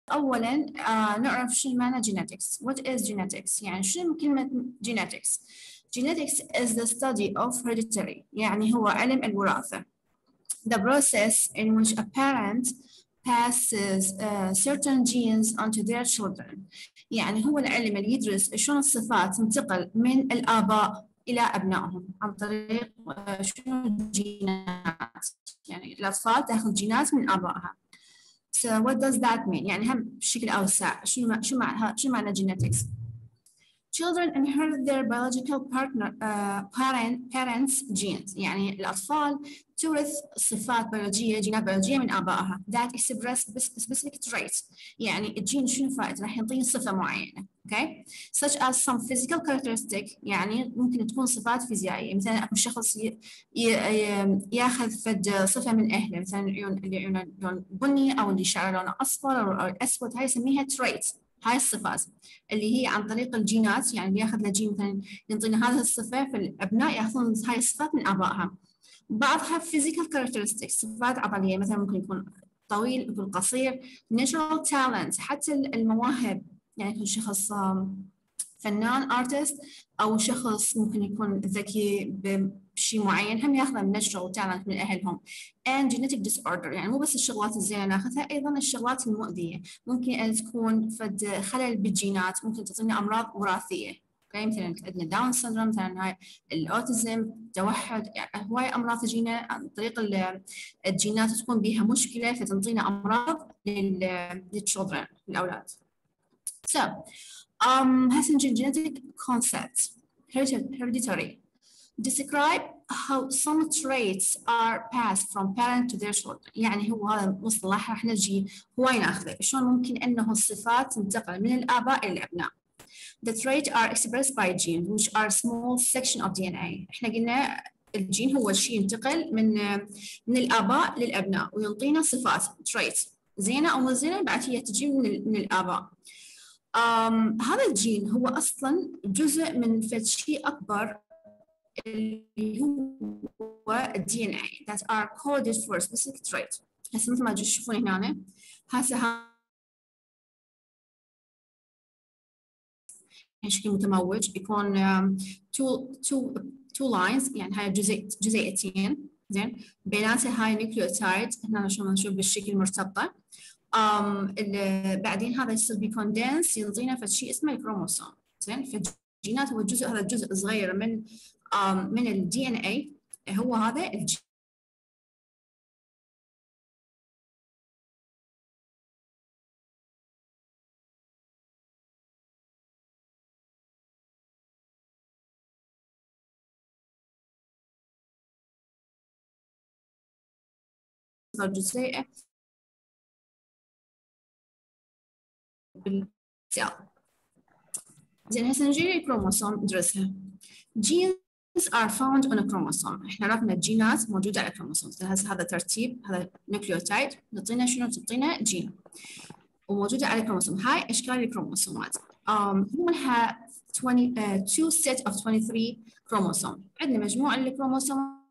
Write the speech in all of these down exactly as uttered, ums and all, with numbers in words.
أولاً آه نعرف شو معنى genetics. What is genetics؟ يعني شو كلمة genetics؟ Genetics is the study of hereditary، يعني هو علم الوراثة. The process in which a parent passes uh, certain genes onto their children. يعني هو العلم اللي يدرس شلون الصفات تنتقل من الآباء إلى أبنائهم عن طريق uh, شنو الجينات. يعني الأطفال تأخذ جينات من آبائها. So what does that mean؟ يعني هم بشكل أوسع شو شو معنى شو معنى genetics؟ Children inherit their biological partner uh, parent parents genes. يعني الأطفال تورث صفات بيولوجية جينات بيولوجية من آبائها that express specific traits. يعني الجين شنو فائدة؟ راح يعطيني صفة معينة. Okay? Such as some physical characteristic. يعني ممكن تكون صفات فيزيائية، مثلا أكو شخص ي... ي... ياخذ فد صفة من أهله، مثلا العيون اللي عيونه لون بني أو اللي شعره لونه أصفر أو أسود، هاي يسميها traits. هاي الصفات اللي هي عن طريق الجينات، يعني بياخذ له جين مثلا يعطينا هذه الصفة، فالأبناء ياخذون هاي الصفات من آبائها. بعضها physical characteristics، صفات عضلية، مثلا ممكن يكون طويل يكون قصير. natural talents، حتى المواهب، يعني يكون شخص فنان artist أو شخص ممكن يكون ذكي بشيء معين، هم ياخذه من natural talent من أهلهم. and genetic disorder، يعني مو بس الشغلات الزينة ناخذها، أيضا الشغلات المؤذية ممكن أن تكون فد خلل بالجينات، ممكن تعطينا أمراض وراثية. مثلا عندنا داون سندروم، مثلا هاي الأوتيزم، توحد، يعني هواي أمراض تجينا عن طريق الجينات تكون بها مشكلة فتنطينا أمراض للchildren للأولاد. so Um, has genetic concepts, hereditary. Describe how some traits are passed from parent to their children. يعني هو هذا المصطلح راح نجي هواي ناخذه، شلون ممكن انه الصفات تنتقل من الآباء إلى الأبناء. The traits are expressed by genes, which are small section of دي إن إيه. احنا قلنا الجين هو شيء ينتقل من من الآباء للأبناء ويعطينا صفات traits زينة أو مو زينة، بعد هي تجي من من الآباء. Um, هذا الجين هو أصلاً جزء من فد شيء أكبر اللي هو ال دي إن إيه that are coded for specific trait. هسه مثل ما تشوفون هنا، هسه شكل متموج يكون um, two two two lines، يعني هاي جزء جزيئتين زين، بيناتها هاي نيوكليوتايد هنا شلون نشوف بالشكل مرتبطة. Um, بعدين هذا يصير بيكوندنس ينطينا فد شيء اسمه الكروموسوم زين. فالجينات هو الجزء هذا الجزء صغير من um, من الدي ان اي، هو هذا الجين. الجزيئة بالسيل زين. هسه نجي للكروموسوم ندرسها. genes are found on a chromosome. احنا عرفنا الجينات موجودة على الكروموسوم. هذا هذا ترتيب، هذا نيوكليوتايد نعطينا شنو؟ تعطينا جين وموجودة على الكروموسوم. هاي أشكال الكروموسومات. um, منها twenty uh, two set of twenty-three chromosome. عندنا مجموعة الكروموسوم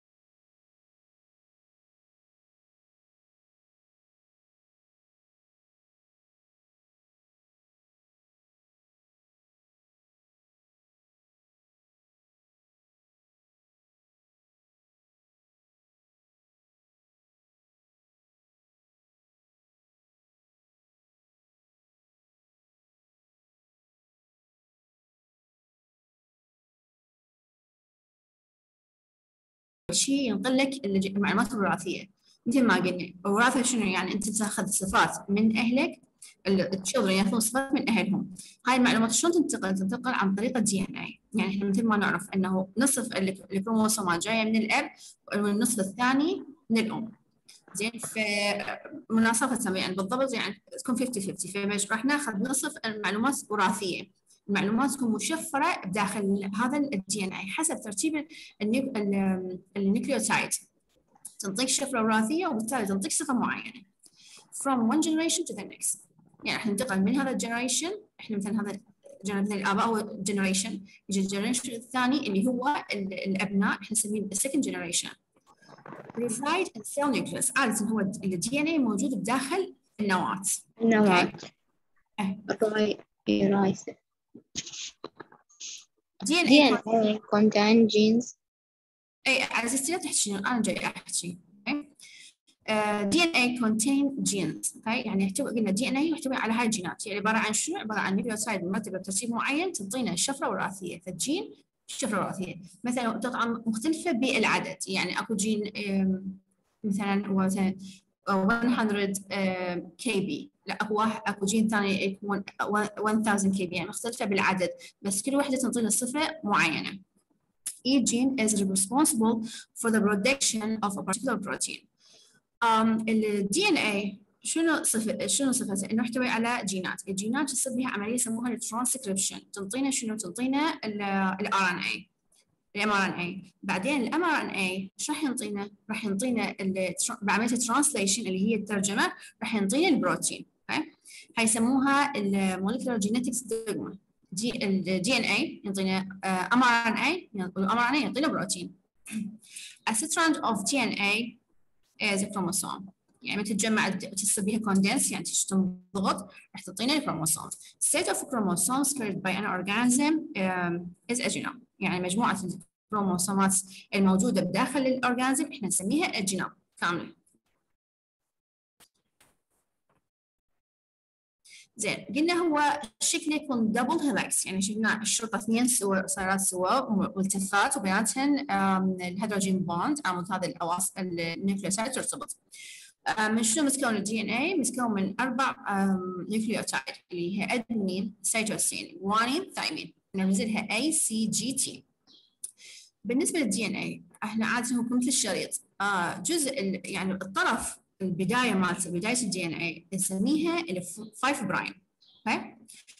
شيء ينقل لك المعلومات الوراثية. مثل ما قلنا الوراثة شنو يعني؟ أنت تاخذ صفات من أهلك، التشيلدرن ياخذون صفات من أهلهم. هاي المعلومات شلون تنتقل؟ تنتقل عن طريق الدي إن إيه. يعني احنا مثل ما نعرف أنه نصف الكروموسومات جاية من الأب والنصف الثاني من الأم زين. فمناصفة يعني بالضبط يعني تكون خمسين خمسين، فراح ناخذ نصف المعلومات الوراثية. المعلومات تكون مشفرة داخل هذا الدي ان اي حسب ترتيب النيوكليوتايد، تنطيك شفرة وراثية وبالتالي تنطيك صفة معينة. from one generation to the next. يعني احنا ننتقل من هذا الجنريشن، احنا مثلا هذا مثلا الآباء هو generation، يجي الجنريشن الثاني اللي هو الأبناء احنا نسميه second generation. reside in cell nucleus. عادة هو ال دي إن إيه موجود بداخل النواة. النواة. إيه. الراي رايس. دي ان دي اي ان اي contain genes. اي عزيزتي لا تحكي، انا جاي احكي. دي ان اي contain genes. اوكي يعني يحتوي، قلنا دي ان اي يحتوي على هاي الجينات، يعني عباره عن شنو؟ عباره عن نيوكليوتايد مرتبه بترتيب معين تعطينا الشفره وراثيه، فالجين الشفره وراثيه مثلا طبعا مختلفه بالعدد، يعني اكو جين مثلا مثلا مية كي بي، لا اكو واحد اكو جين ثاني يكون ألف كي بي، يعني مختلفه بالعدد بس كل وحده تنطينا صفه معينه. Each gene is responsible for the production of a particular protein. um, ال دي إن إيه شنو صفة شنو صفته؟ انه يحتوي على جينات، الجينات تصير بها عمليه يسموها الترانسكريبشن، تنطينا شنو؟ تنطينا الار ان اي، الام ار ان اي. بعدين الام ار ان اي ايش راح ينطينا؟ راح ينطينا بعمليه الترانسليشن اللي هي الترجمه، راح ينطينا البروتين. اوكي هاي يسموها المولكيولر جينيتكس دوغما. دي الدي ان اي ينطينا ام ار ان اي، والام ار ان اي ينطينا بروتين. A strand of دي إن إيه is a chromosome، يعني تتجمع تصير بها كوندنس، يعني تنضغط راح تعطينا الكروموسوم. Set of chromosomes carried by an organism um, is a genome، يعني مجموعة الكروموسومات الموجودة بداخل الأورجانيزم احنا نسميها الجينوم كاملة. زين قلنا هو شكله يكون دبل هيلكس، يعني شفنا الشرطة اثنين سوا صارت سوا ملتفات وبيناتهن الهيدروجين بوند او هذا الأواصر النيوكليوتايد ترتبط. من شنو متكون الدي ان اي؟ متكون من اربع نيوكليوتايد اللي هي ادنين سيتوسين جوانين ثايمين، نرمزلها اي سي جي تي. بالنسبه للدي ان اي احنا عاده هو مثل الشريط، آه جزء يعني الطرف البدايه مالته بدايه الدي ان اي نسميها ال خمسة برايم، اوكي،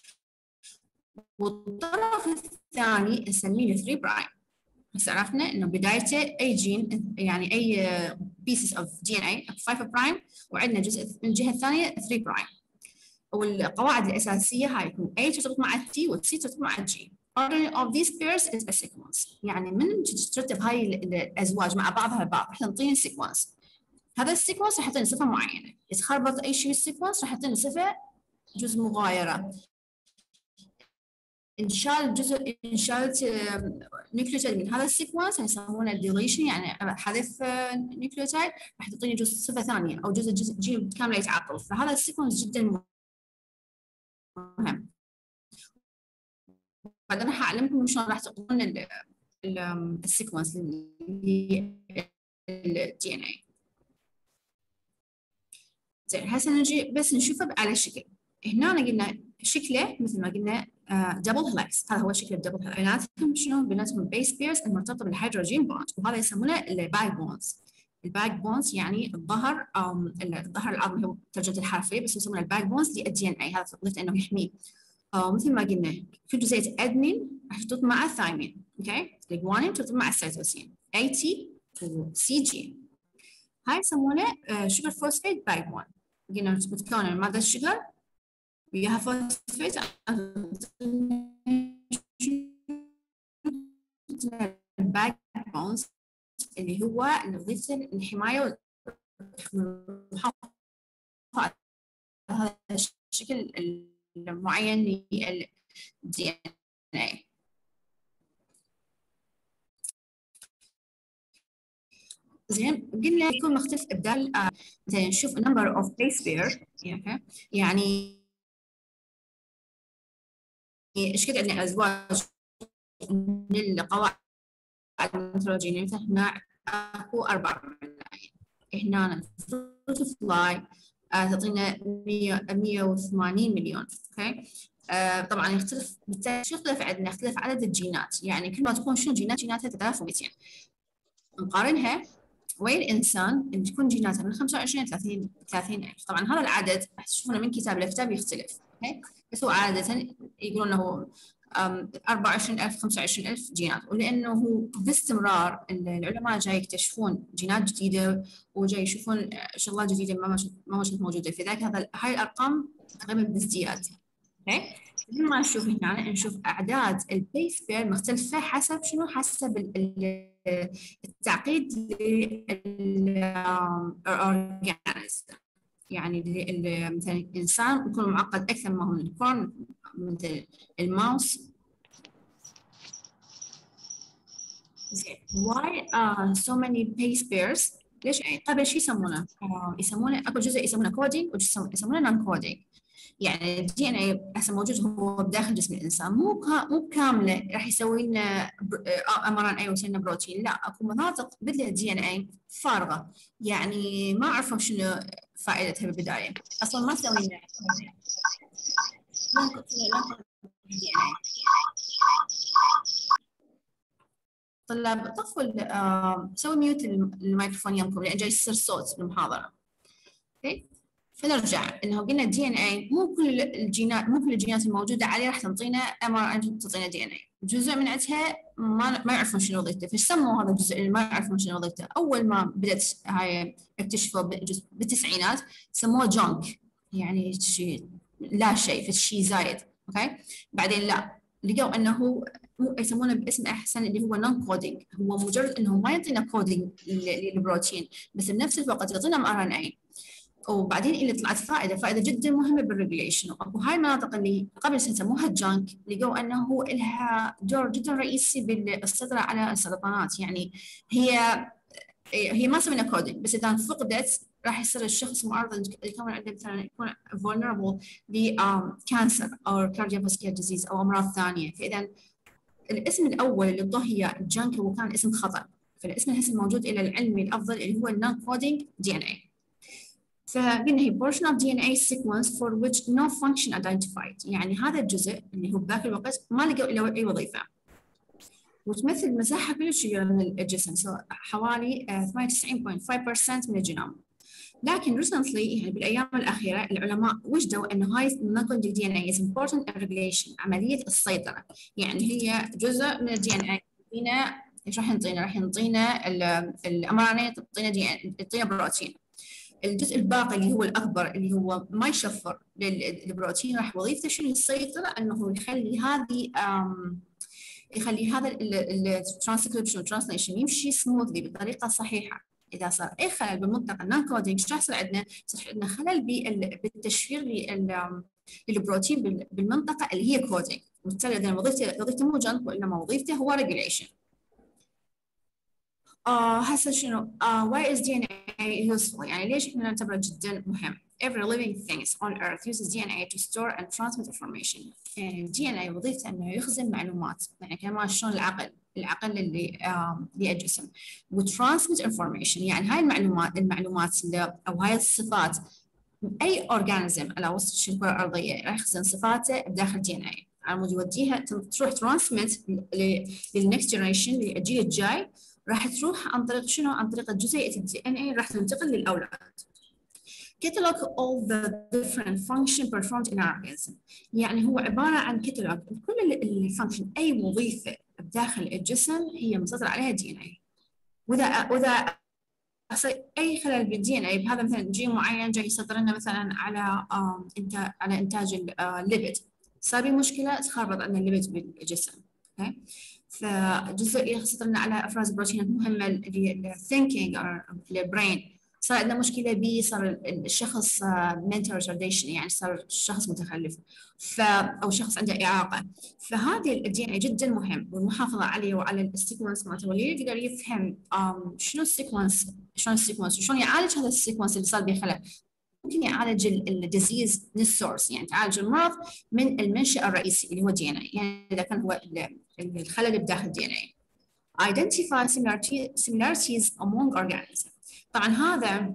والطرف الثاني نسميه ثلاثة برايم. بس عرفنا انه بدايته اي جين، يعني اي pieces of دي إن إيه خمسة برايم، وعندنا جزء من الجهه الثانيه ثلاثة برايم. والقواعد الاساسيه هاي يكون A ترتبط مع التي والسي ترتبط مع الجي. Ordering of these pairs is a sequence، يعني من ترتب هاي الازواج مع بعضها البعض راح تنطيني سيكونس. هذا السيكونس راح يعطيني صفه معينه، يتخربط اي شيء بالسيكونس راح يعطيني صفه جزء مغايره. ان شال جزء ان شالت نيوكليوتايد من هذا السيكونس يسمونه ديليشن، يعني حذف نيوكليوتايد راح تعطيني جزء صفه ثانيه او جزء جزء جين كامله يتعطل، فهذا السيكونس جدا مهم. بعدين راح اعلمكم شلون راح تقولون السيكونس اللي الدي ان اي. زين هسه نجي بس نشوفه على الشكل. هنا قلنا شكله مثل ما قلنا دبل هيلكس، هذا هو شكل الدبل هيلكس. بيناتهم شنو؟ بيناتهم بيس بيرز المرتبطه بالهيدروجين بوند، وهذا يسمونه الباك بونز. الباك بونز يعني الظهر او الظهر العظمي، هو ترجمه الحرفيه بس يسمونه الباك بونز للدي ان اي. هذا قلت انه يحميه. أو مثل ما قلنا كل جزيئة أدمين راح ترتبط مع الثايمين، اوكي؟ الجوانين ترتبط مع السيتوسين، اي تي وسي جي. هاي يسمونه شوجر فوسفيت باك بوند. قلنا متكونة من مادة الشجر وياها فوسفيت، الباك بونز اللي هو وظيفة الحماية والمحافظة على هذا الشكل المعين للدي ان اي. زين قلنا يكون مختلف ابدال. آه مثلا نشوف number of base pair، يعني ايش قد عندنا ازواج من القواعد الميثولوجية. مثلا هنا اكو اربع ملايين، هنا الفروت فلاي تعطينا مية وثمانين مليون، اوكي. آه طبعا يختلف بالتالي شو يختلف عندنا؟ يختلف عدد الجينات، يعني كل ما تكون شنو جينات جيناتها ثلاثة آلاف ومئتين. نقارنها وين الانسان اللي تكون جيناتها من خمسة وعشرين ثلاثين ثلاثين ألف. طبعا هذا العدد راح تشوفونه من كتاب لكتاب يختلف، اوكي، بس هو عاده يقولون انه أربعة وعشرين ألف خمسة وعشرين ألف جينات، ولانه هو باستمرار العلماء جاي يكتشفون جينات جديده وجاي يشوفون شغلات جديده ما ما كانت موجوده، في ذاك هذا هاي الارقام تقريبا بازدياد، اوكي. لما نشوف هنا نشوف اعداد البيس بير مختلفه حسب شنو؟ حسب التعقيد للأورجانيزم. يعني ال- مثلا الإنسان يكون معقد أكثر ما هو من الكون، مثل الماوس. زين. why are so many base pairs؟ ليش قبل شو يسمونه؟ آه يسمونه اكو جزء يسمونه كودينج وجزء يسمونه نون كودينج. يعني الدي ان اي هسه موجود هو بداخل جسم الانسان، مو كا مو كامله راح يسوي لنا ام ار ان اي ويسوي لنا بروتين، لا اكو مناطق بدل الدي ان اي فارغه، يعني ما عرفوا شنو فائدتها بالبدايه، اصلا ما سوي لنا دي ان اي. طلاب طفوا آه سوي ميوت الميكروفون يمكم لان جاي يصير صوت بالمحاضره. اوكي، فنرجع انه قلنا الدي ان اي مو كل الجينات مو كل الجينات الموجوده عليه راح تنطينا ام ار ان تعطينا دي ان اي، جزء من عندها ما ما يعرفون شنو وظيفته، فايش سموا هذا الجزء اللي ما يعرفون شنو وظيفته؟ اول ما بدات هاي اكتشفوا بالتسعينات سموه جانك، يعني شيء لا شيء، في شيء زايد. اوكي، بعدين لا، لقوا انه يسمونه باسم احسن اللي هو نون كودينج، هو مجرد انه ما يعطينا كودينج للبروتين بس بنفس الوقت يعطينا ام ار ان اي. وبعدين اللي طلعت فائده فائده جدا مهمه بالريجوليشن، وهاي المناطق اللي قبل سموها الجانك لقوا انه هو لها دور جدا رئيسي بالسيطره على السرطانات. يعني هي هي ما سوينا كودينج بس اذا فقدت راح يصير الشخص معرض يكون عنده مثلا يكون vulnerable لكانسر او cardiovascular disease او امراض ثانيه. فاذا الاسم الاول اللي انطوه هي الجانك هو كان اسم خطا، فالاسم الاسم الموجود الى العلمي الافضل اللي هو النون كودينج دي ان اي. فقلنا هي portion of دي إن إيه sequence for which no function identified، يعني هذا الجزء اللي هو بذاك الوقت ما لقوا له أي وظيفة، وتمثل مساحة كلش كبيرة من الجسم حوالي ثمانية وتسعين فاصلة خمسة بالمئة من الجينوم. لكن recently يعني بالأيام الأخيرة العلماء وجدوا أنه هاي non-coding دي إن إيه is important in regulation، عملية السيطرة، يعني هي جزء من الدي إن إيه يعطينا ايش راح ينطينا؟ راح ينطينا الام ار ان اي، تعطينا تعطينا بروتين. الجزء الباقي اللي هو الاكبر اللي هو ما يشفر للبروتين راح وظيفته شنو؟ السيطره، انه يخلي هذه يخلي هذا الترانسكريبشن والترانسليشن يمشي سموثلي بطريقه صحيحه. اذا صار اي خلل بالمنطقه النون كودينج شو راح يصير عندنا؟ يصير عندنا خلل بالتشفير للبروتين بالمنطقه اللي هي كودينج، وبالتالي اذا وظيفته وظيفته مو جانك وانما وظيفته هو ريجوليشن. آه هسه شنو؟ آه why is دي إن إيه useful؟ يعني ليش احنا نعتبره جدا مهم؟ Every living thing on earth uses دي إن إيه to store and transmit information. يعني الدي إن إيه وظيفته انه يخزن معلومات، يعني كمان شلون العقل، العقل اللي آه للجسم، وترانسميت information، يعني هاي المعلومات المعلومات اللي او هاي الصفات اي اورجانيزم على وسط الكره الارضيه راح يخزن صفاته بداخل دي إن إيه على مود يوديها تروح ترانسميت للنكست جنريشن للجيل الجاي، راح تروح عن طريق شنو؟ عن طريق جزيئة الدي إن إيه راح تنتقل للأولاد. Catalog all the different function performed in our organism، يعني هو عبارة عن كتالوج كل الفانكشن، أي وظيفة بداخل الجسم هي مسيطر عليها دي إن إيه. وإذا وإذا أي خلل بالدي إن إيه بهذا مثلا جين معين جاي يسيطر لنا مثلا على إنتاج على إنتاج الليبيد، صار بي مشكلة تخرب عندنا الليبيد بالجسم. okay. فجزء يسيطر لنا على افراز بروتينات مهمه للثينكينج او للبرين، صار عندنا مشكله بي صار الشخص mental retardation، يعني صار الشخص متخلف ف او شخص عنده اعاقه. فهذه الدي ان اي جدا مهم، والمحافظه عليه وعلى السيكونس مالته، واللي يقدر يفهم شنو السيكونس، شلون السيكونس وشلون يعالج هذا السيكونس اللي صار به خلل، ممكن يعالج الديزيز من السورس، يعني تعالج المرض من المنشأ الرئيسي اللي هو دي ان اي، يعني اذا كان هو الخلل بداخل الدي ان اي. Identify similarities among organisms. طبعا هذا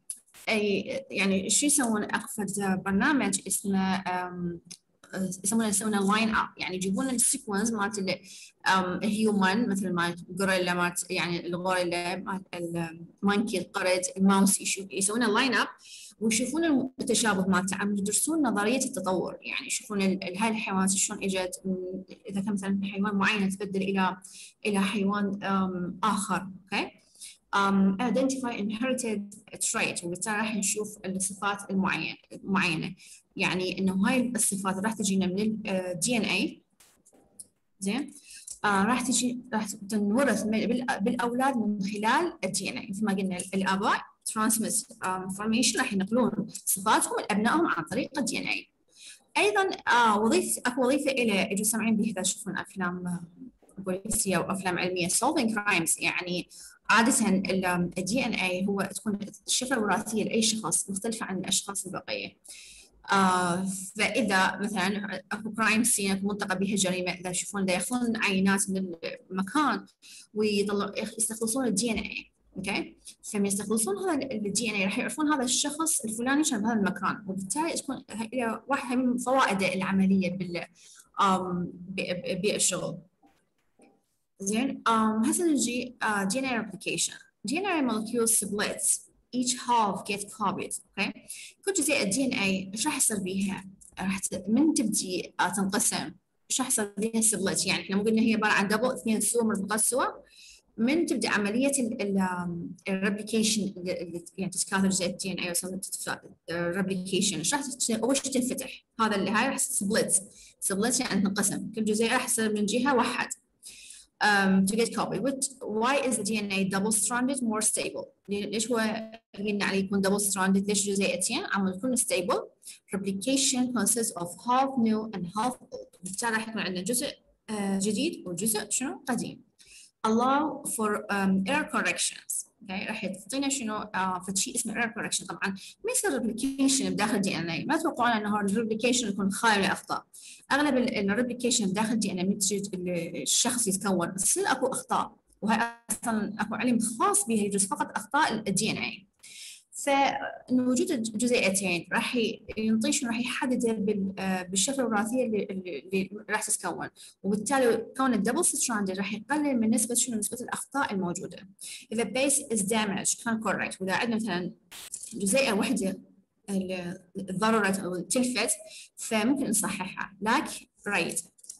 اي يعني شو يسوون؟ اقفد برنامج اسمه يسمونه يسمونه لاين اب، يعني يجيبون السيكونس مالت الهيومن مثل ما غوريلا مالت يعني الغوريلا مالت المانكي القرد الماوس، يسوونه لاين اب ويشوفون التشابه مالته، عم يدرسون نظريه التطور، يعني يشوفون هاي الحيوانات شلون اجت، اذا كان مثلا حيوان معين تبدل الى الى حيوان اخر. اوكي um, identify inherited trait، وبالتالي راح نشوف الصفات المعينه معينه، يعني انه هاي الصفات راح تجينا من الدي ان اي. زين آه راح تجي راح تنورث بالاولاد من خلال الدي ان اي، مثل ما قلنا الاباء transmit information راح ينقلون صفاتهم لأبنائهم عن طريق الدي ان اي. ايضا آه وظيفه اكو وظيفه الى يجوا سامعين بها اذا تشوفون افلام بوليسيه وافلام علميه solving crimes، يعني عاده الدي ان اي هو تكون الشفره الوراثيه لاي شخص مختلفه عن الاشخاص البقيه. آه فاذا مثلا اكو كرايم سين، اكو منطقه بها جريمه، اذا يشوفون اذا ياخذون عينات من المكان ويطلعون يستخلصون الدي ان اي، اوكي، فمن يستخلصون هذا الدي ان اي راح يعرفون هذا الشخص الفلاني كان بهذا المكان، وبالتالي تكون هي واحده من فوائده العمليه بال بالشغل. زين هسه نجي دي ان اي replication. دي ان اي molecule splits each half get copied. اوكي، كل جزيئه الدي ان اي ايش راح يصير بيها؟ راح من تبدي تنقسم ايش راح يصير بيها سبلت، يعني احنا مو قلنا هي عباره عن دبل اثنين سوا مربوطات سوا، من تبدا عمليه الريبليكيشن يعني تتكاثر جزيئه الدي ان اي ويسمى الريبليكيشن، ايش راح اول شيء تنفتح؟ هذا اللي هاي راح سبلت. سبلت يعني تنقسم، كل جزيئه راح يصير من جهه واحد. Um, to get copied. Which, why is the دي ان اي double stranded more stable؟ ليش هو قلنا عليه يكون double stranded؟ ليش جزيئتين عم تكون stable؟ Replication consists of half new and half old. بالتالي راح يكون عندنا جزء uh, جديد وجزء شنو قديم. Allow for um, error corrections. Okay. راح تعطينا شنو uh, في شيء اسمه error correction. طبعا ما يصير replication بداخل دي ان اي، ما تتوقعون انه الريبليكيشن يكون خالي من الاخطاء. اغلب الريبليكيشن داخل دي ان اي من الشخص يتكون تصير اكو اخطاء، وهي اصلا اكو علم خاص بها يجوز فقط اخطاء الدي ان اي. فوجود الجزيئتين راح ينطي شنو، راح يحدد بالشفره الوراثيه اللي, اللي راح تتكون، وبالتالي كون الدبل ستراند راح يقلل من نسبه شنو، نسبه الاخطاء الموجوده. اذا بيس از دامج كان كوركت، واذا عندنا مثلا جزيئه واحده ضررت او تلفت فممكن نصححها. لايك رايت.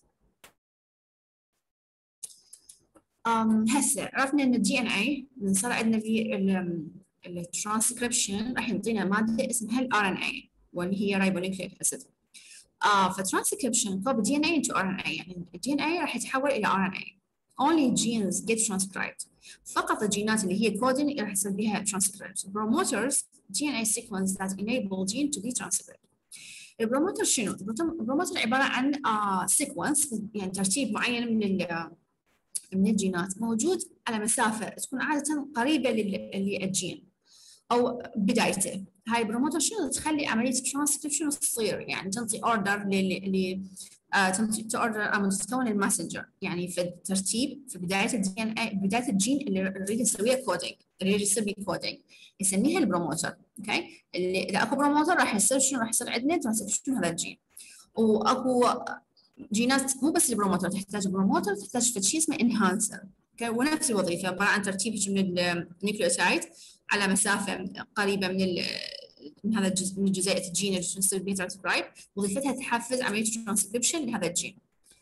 هسه عرفنا ان الدي ان اي من صار عندنا في الترانسكريبشن راح يعطينا ماده اسمها الار ان اي واللي هي رايبونيوكليك اسيد. اه فترانسكريبشن كوب دي ان اي into ار ان اي، يعني الدي ان اي راح يتحول الى ار ان اي. only genes get transcribed. فقط الجينات اللي هي coding راح يصير بها transcribed. promoters دي ان اي sequence that enable gene to be transcribed. البروموتر شنو؟ البروموتر عباره عن آه sequence، يعني ترتيب معين من من الجينات موجود على مسافه تكون عاده قريبه للجين او بدايته. هاي البروموتر شنو تخلي عمليه ترانسكريبشن تصير، يعني تنطي اوردر ل آه تنطي اوردر او تتكون الماسنجر، يعني في الترتيب في بدايه الدي ان اي، بدايه الجين اللي نريد نسويها كودينج، اللي يريد يصير بيه كودينج نسميها البروموتر. اوكي، اللي اذا اكو بروموتر راح يصير شنو، راح يصير عندنا ترانسكريبشن هذا الجين. واكو جينات مو بس البروموتر، تحتاج بروموتر تحتاج في شيء اسمه انهانسر. اوكي، ونفس الوظيفه عباره عن ترتيب من النيوكليوتايد على مسافه قريبه من من هذا الجزء من جزيئه الجين اللي تصير بها ترانسكرايب، وظيفتها تحفز عمليه ترانسكريبشن لهذا الجين.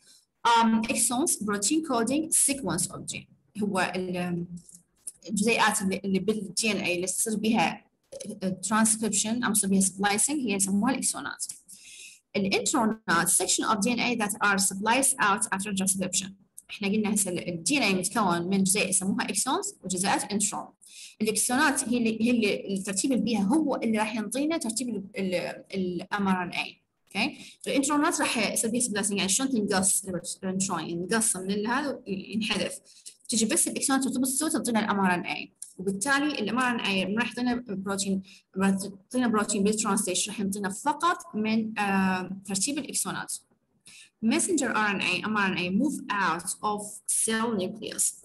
اكسونز بروتين كودينج سيكونس اوف جين، هو الجزيئات اللي بالدي ان اي اللي تصير بها ترانسكريبشن او تصير بها سبلايسنج هي يسموها الاكسونات. الانترونات section of دي ان اي that are spliced out after transcription. احنا قلنا هسه الدي ان اي متكون من جزيء يسموها اكسونز وجزيئات انترون. الاكسونات هي اللي هي اللي الترتيب اللي بيها هو اللي راح ينطينا ترتيب الام ار ان اي. اوكي، الانترونات راح يصير بيها سبلايسنج، يعني شلون تنقص الانترون ينقص من هذا ينحذف، تجي بس الاكسونات ترتبط سوا تنطينا الام ار ان اي، وبالتالي الام ار ان اي راح يعطينا بروتين، راح يعطينا بروتين بالترانسليشن راح يعطينا فقط من آه ترتيب الاكسونات. messenger ار ان اي ام ار ان اي move out of cell nucleus.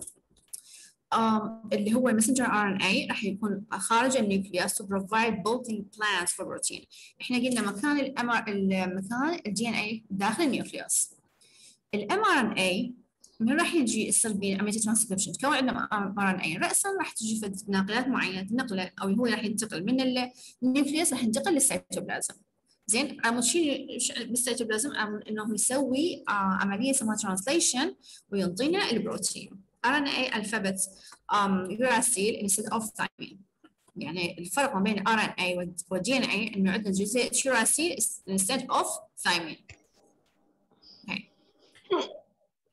um, اللي هو messenger ار ان اي راح يكون خارج النيوكليوس to provide building plans for protein. احنا قلنا مكان الام المكان الدي ان اي داخل النيوكليوس. الام ار ان اي من راح يجي يصير بين عمليه ترانسكريبشن تكون عندنا ار ان اي، راسا راح تجي في ناقلات معينه نقله او هو راح ينتقل من النيوكليوس راح ينتقل للسيتوبلازم. زين عم تشيل بالسيتوبلازم انه يسوي آه عمليه اسمها ترانسليشن وينطينا البروتين. ار ان اي الفابت يوراسيل انستد اوف ثايمين، يعني الفرق ما بين ار ان اي والدي ان اي انه عندنا جزيء يوراسيل انستد اوف ثايمين.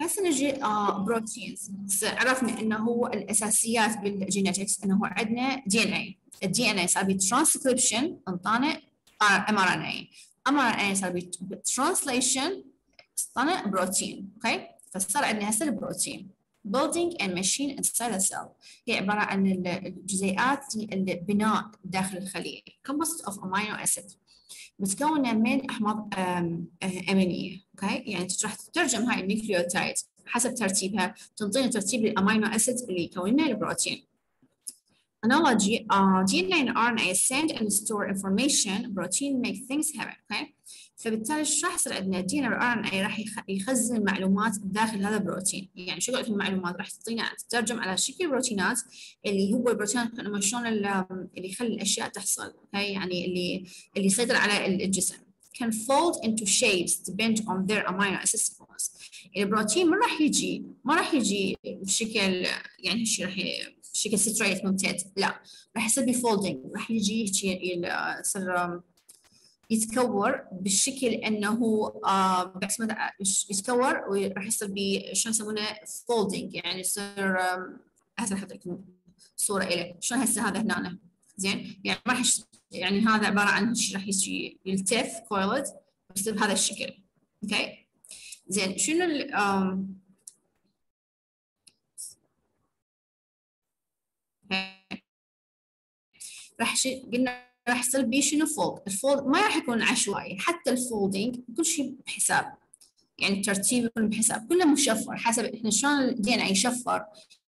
هسه نجي بروتينز. عرفنا انه هو الاساسيات بالجينيتكس انه هو عندنا دي ان اي، الدي ان اي صار بي ترانسكريبشن انطانا ام ار ان اي، ام ار ان اي صار بي ترانسليشن انطانا بروتين. اوكي، فصار عندنا هسه البروتين building and machine inside a cell، هي عباره عن الجزيئات البناء داخل الخليه composite of amino acid متكونه من احماض امينيه. اوكي، يعني راح تترجم هاي النيوكليوتايد حسب ترتيبها تنطينا ترتيب الامينو اسيد اللي يكوننا البروتين. Analogy, uh, D N A and R N A send and store information, protein make things happen. Okay, فبالتالي ايش راح يصير عندنا؟ الدي ان ار ان اي راح يخزن معلومات داخل هذا البروتين، يعني شو قلت المعلومات راح تعطينا تترجم على شكل بروتينات اللي هو البروتينات شلون اللي يخلي الاشياء تحصل. اوكي، يعني اللي اللي يسيطر على الجسم can fold into shapes depend on their amino acid sequence. البروتين ما راح يجي ما راح يجي بشكل يعني هالشيء راح بشكل ستريت ممتد، لا راح يصير بفولدنج، راح يجي يصير يتكور بالشكل انه آه يتكور وراح يصير ب شلون يسمونه فولدنج، يعني يصير هسه احط لكم صوره له شلون هسه هذا هنا زين، يعني ما راح يعني هذا عباره عن شيء راح يجي يلتف كويلد يصير بهذا الشكل. اوكي زين، شنو ال راح قلنا راح يصير بيه شنو فولد. الفولد ما راح يكون عشوائي، حتى الفولدنج كل شيء بحساب، يعني الترتيب يكون بحساب، كله مشفر حسب احنا شلون الدي ان اي يشفر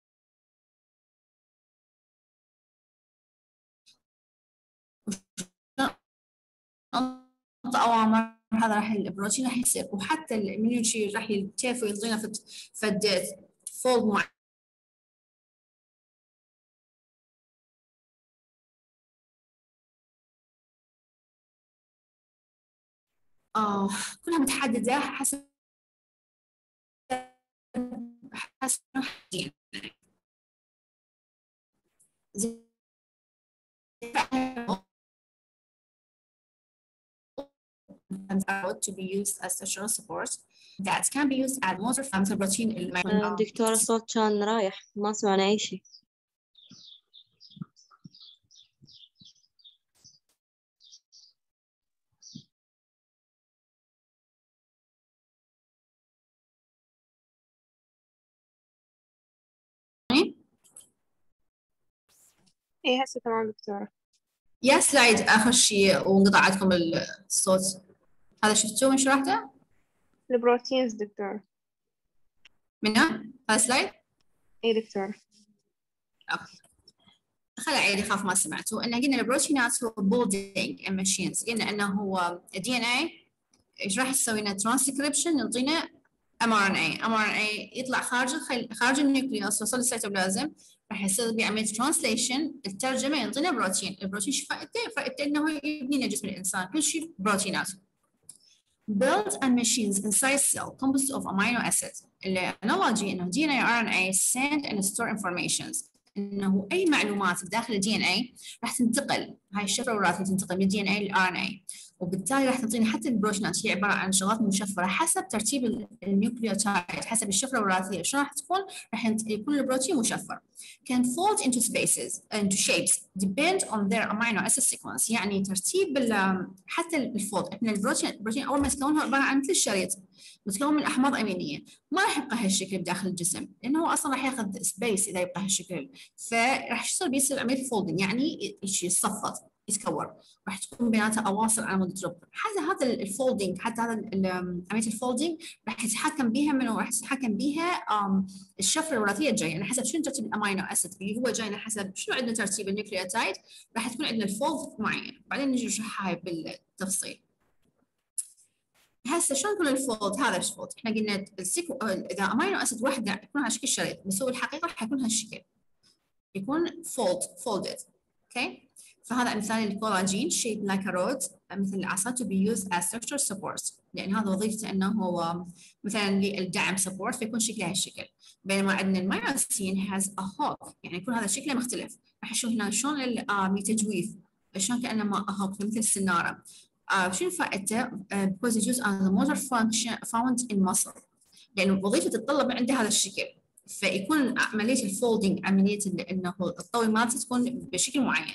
اوامر هذا راح البروتين راح يصير، وحتى من شيء راح يلتف ويعطينا فد فد فولد معين. آه كلها متحدده حسب حسب زين to be used as structural support that can be used as motor function protein. دكتورة الصوت كان رايح ما سمعنا أي شيء. ايه هسه تمام دكتورة. يا سلايد آخر شيء وانقطع عندكم الصوت، هذا شفتوه من شرحته؟ البروتينز دكتورة. منو؟ هذا سلايد؟ ايه دكتورة. اوكي خلي عيد يخاف ما سمعتوا. ان قلنا البروتينات هو بولدينج ماشينز، قلنا انه هو الدي ان اي ايش راح يسوي لنا ترانسكريبشن يعطينا ام ار ان اي، ام ار ان اي يطلع خارج الخل... خارج النيوكليوس يوصل للسيتوبلازم، راح يصير بعمليه ترانسليشن الترجمه يعطينا بروتين. البروتين شو فائدته؟ فائدته انه يبني لنا جسم الانسان، كل شيء بروتينات. Built and machines inside cell composed of amino acids. الانالوجي انه دي ان اي ار ان اي send and store informations، انه اي معلومات داخل الدي ان اي راح تنتقل، هاي الشفره الوراثيه تنتقل من الدي ان اي للار ان اي، وبالتالي راح تعطينا حتى البروتينات هي عباره عن شغلات مشفره حسب ترتيب النيوكليوتايد حسب الشفره الوراثيه شلون راح تكون، راح يكون البروتين مشفر. Can fold into spaces into shapes depend on their amino acid sequence، يعني ترتيب حتى الفولد. احنا البروتين البروتين اول ما يتكون هو عباره عن مثل الشريط متكون من احماض امينيه، ما راح يبقى هالشكل بداخل الجسم لانه هو اصلا راح ياخذ سبيس اذا يبقى هالشكل، فراح يصير بيصير عمليه فولدنج يعني يتصفط يتكور، راح تكون بيناتها اواصر على مود دروب. حتى هذا الفولدنج حتى هذا عمليه الفولدنج راح يتحكم بها منو؟ راح يتحكم بها الشفره الوراثيه الجايه، يعني حسب شنو ترتيب الامينو اسيد اللي هو جاينا حسب شنو عندنا ترتيب النيوكليوتايد راح تكون عندنا الفولد معين، بعدين نجي نشرحها هاي بالتفصيل. هسه شلون يكون الفولد؟ هذا الفولد احنا قلنا السيكو اذا امينو اسيد واحده يكون على شكل شريط، بس هو الحقيقه راح يكون هالشكل، يكون فولد فولدد. اوكي، فهذا مثال الكولاجين shaped like a rod مثل العصا to be used as structural support، لان هذا وظيفته انه هو مثلا للدعم support فيكون شكله هالشكل، بينما عندنا المايوسين has a hook يعني يكون هذا شكله مختلف. راح نشوف هنا شلون التجويف شلون كانه ما hook مثل السناره. Uh, شنو فائدته؟ Uh, because it uses as a motor function found in muscle. لأنه الوظيفة تتطلب عندي هذا الشكل، فيكون عملية الفولدينج، عملية إنه الطوي مالته تكون بشكل معين.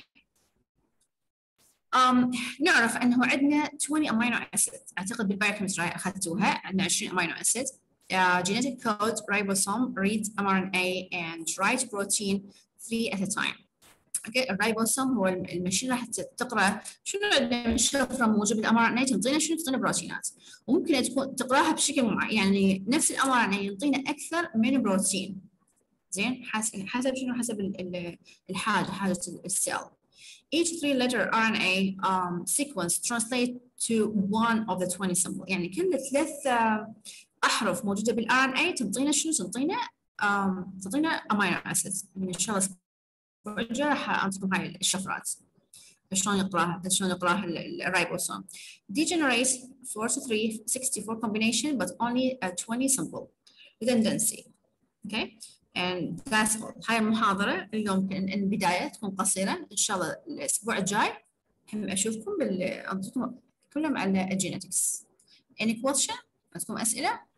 Um, نعرف أنه عندنا عشرين أمينو أسيد، أعتقد بالبايوكيمستري أخذتوها، عندنا عشرين أمينو أسيد. Uh, genetic code ribosome reads إم آر إن إيه and writes protein three at a time. Okay. الريبوسوم هو المشين راح تقرأ شنو عندنا من شفرة موجود بالإم آر إن إيه، تنطينا شنو، تنطينا بروتينات، وممكن تكون تقراها بشكل معين، يعني نفس الإم آر إن إيه ينطينا أكثر من بروتين. زين، حسب حسب شنو، حسب الحاجة، حاجة السيل. Each three-letter آر إن إيه um, sequence translate to one of the twenty symbol. يعني كل ثلاث أحرف موجودة بالآر إن إيه تنطينا شنو؟ تنطينا um, تنطينا أمينو أسيدز. إن شاء الله الأسبوع الجاي راح أعطيكم هاي الشفرات شلون يقراها، شلون يقراها الريبوسوم. Degenerates four to three sixty-four combination but only a twenty symbol redundancy. Okay. And that's all. هاي المحاضرة اليوم البداية تكون قصيرة، إن شاء الله الأسبوع الجاي أشوفكم بال أنطيكم كلهم على الجينيتكس. Any question؟ عندكم أسئلة؟